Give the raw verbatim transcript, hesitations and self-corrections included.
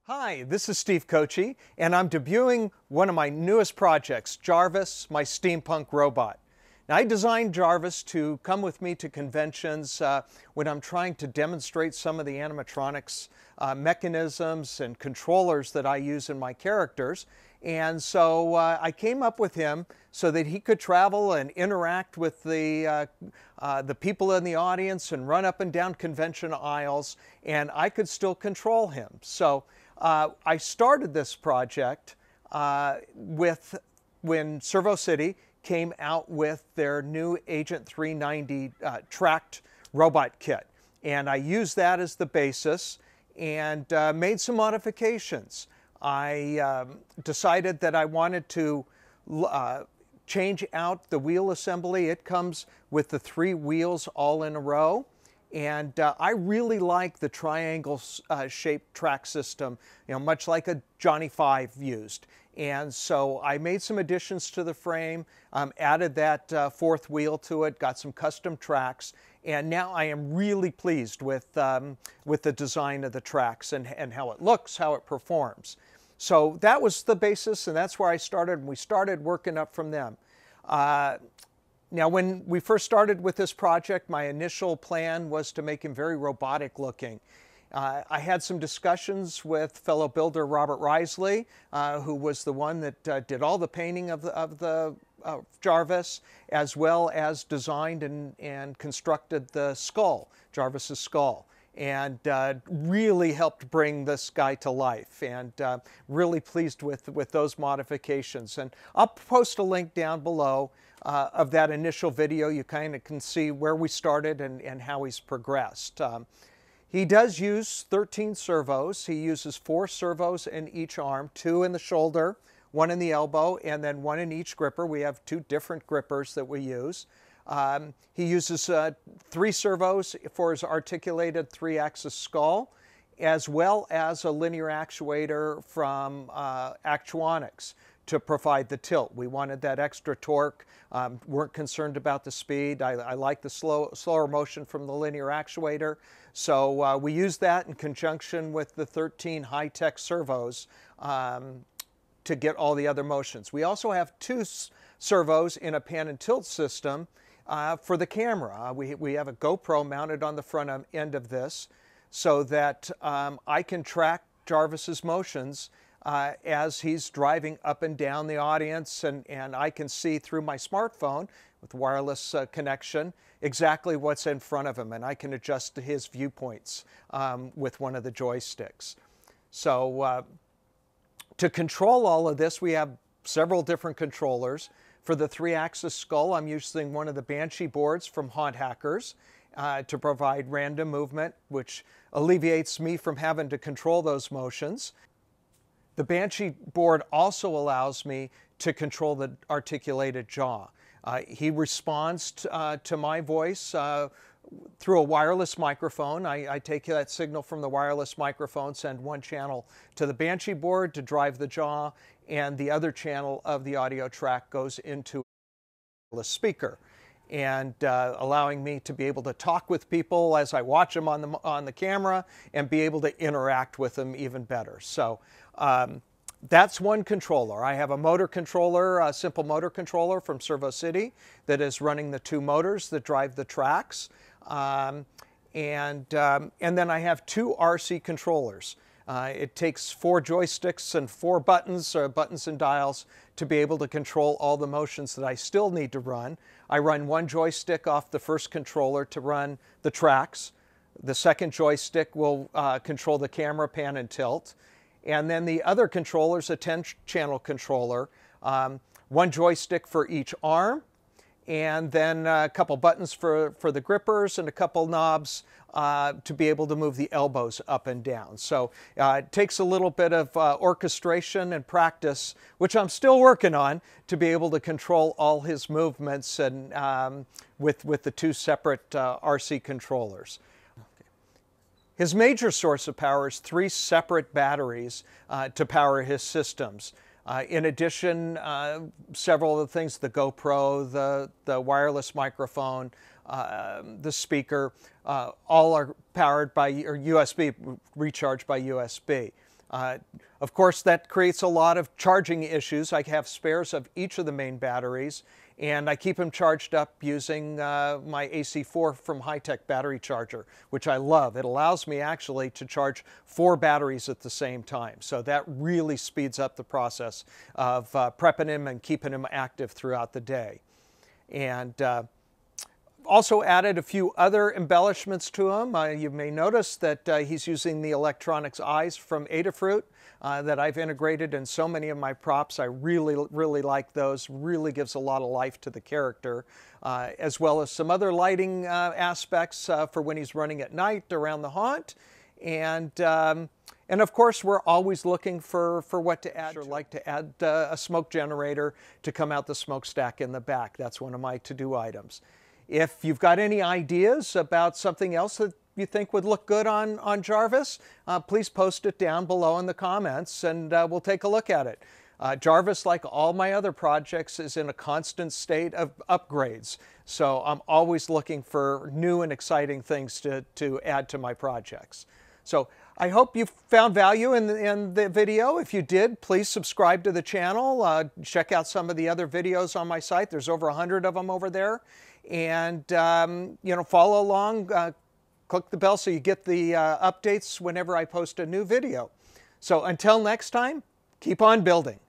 Hi, this is Steve Kochi, and I'm debuting one of my newest projects, JARVIS, my steampunk robot. Now, I designed JARVIS to come with me to conventions uh, when I'm trying to demonstrate some of the animatronics uh, mechanisms and controllers that I use in my characters. And so uh, I came up with him so that he could travel and interact with the, uh, uh, the people in the audience and run up and down convention aisles, and I could still control him. So uh, I started this project uh, with when Servo City came out with their new Agent three ninety uh, tracked robot kit. And I used that as the basis and uh, made some modifications. I um, decided that I wanted to uh, change out the wheel assembly. It comes with the three wheels all in a row. And uh, I really like the triangle uh, shaped track system, you know, much like a Johnny Five used. And so I made some additions to the frame, um, added that uh, fourth wheel to it, got some custom tracks, and now I am really pleased with, um, with the design of the tracks and, and how it looks, how it performs. So that was the basis, and that's where I started, and we started working up from them. Uh, Now, when we first started with this project, my initial plan was to make him very robotic looking. Uh, I had some discussions with fellow builder Robert Risley, uh, who was the one that uh, did all the painting of the, of the uh, JARVIS, as well as designed and, and constructed the skull, JARVIS's skull, and uh, really helped bring this guy to life, and uh, really pleased with, with those modifications. And I'll post a link down below uh, of that initial video. You kind of can see where we started and, and how he's progressed. Um, he does use thirteen servos. He uses four servos in each arm, two in the shoulder, one in the elbow, and then one in each gripper. We have two different grippers that we use. Um, he uses uh, three servos for his articulated three-axis skull, as well as a linear actuator from uh, Animatronics to provide the tilt. We wanted that extra torque, um, weren't concerned about the speed. I, I like the slow, slower motion from the linear actuator. So uh, we used that in conjunction with the thirteen high-tech servos um, to get all the other motions. We also have two servos in a pan and tilt system Uh, for the camera. Uh, we, we have a GoPro mounted on the front end of this so that um, I can track JARVIS's motions uh, as he's driving up and down the audience, and, and I can see through my smartphone with wireless uh, connection exactly what's in front of him, and I can adjust to his viewpoints um, with one of the joysticks. So uh, to control all of this, we have several different controllers. For the three-axis skull, I'm using one of the Banshee boards from Haunt Hackers uh, to provide random movement, which alleviates me from having to control those motions. The Banshee board also allows me to control the articulated jaw. Uh, he responds t uh, to my voice uh, through a wireless microphone. I, I take that signal from the wireless microphone, send one channel to the Banshee board to drive the jaw, and the other channel of the audio track goes into a speaker, and uh, allowing me to be able to talk with people as I watch them on the, on the camera and be able to interact with them even better. So um, that's one controller. I have a motor controller, a simple motor controller from Servo City that is running the two motors that drive the tracks. Um, and, um, and then I have two R C controllers. Uh, it takes four joysticks and four buttons, or buttons and dials, to be able to control all the motions that I still need to run. I run one joystick off the first controller to run the tracks. The second joystick will uh, control the camera, pan, and tilt. And then the other controller is a ten channel controller, um, one joystick for each arm, and then a couple buttons for, for the grippers and a couple knobs uh, to be able to move the elbows up and down. So uh, it takes a little bit of uh, orchestration and practice, which I'm still working on, to be able to control all his movements and um, with, with the two separate uh, R C controllers. His major source of power is three separate batteries uh, to power his systems. Uh, in addition, uh, several of the things, the GoPro, the, the wireless microphone, uh, the speaker, uh, all are powered by, or U S B, recharged by U S B. Uh, of course, that creates a lot of charging issues. I have spares of each of the main batteries, and I keep them charged up using uh, my A C four from High-Tech battery charger, which I love. It allows me actually to charge four batteries at the same time. So that really speeds up the process of uh, prepping him and keeping him active throughout the day. And uh, also added a few other embellishments to him. Uh, you may notice that uh, he's using the electronics eyes from Adafruit uh, that I've integrated in so many of my props. I really, really like those. Really gives a lot of life to the character, uh, as well as some other lighting uh, aspects uh, for when he's running at night around the haunt. And um, and of course, we're always looking for, for what to add. Sure like to add uh, a smoke generator to come out the smokestack in the back. That's one of my to-do items. If you've got any ideas about something else that you think would look good on, on JARVIS, uh, please post it down below in the comments and uh, we'll take a look at it. Uh, JARVIS, like all my other projects, is in a constant state of upgrades. So I'm always looking for new and exciting things to, to add to my projects. So I hope you found value in the, in the video. If you did, please subscribe to the channel. Uh, check out some of the other videos on my site. There's over a hundred of them over there. And, um, you know, follow along, uh, click the bell so you get the uh, updates whenever I post a new video. So until next time, keep on building.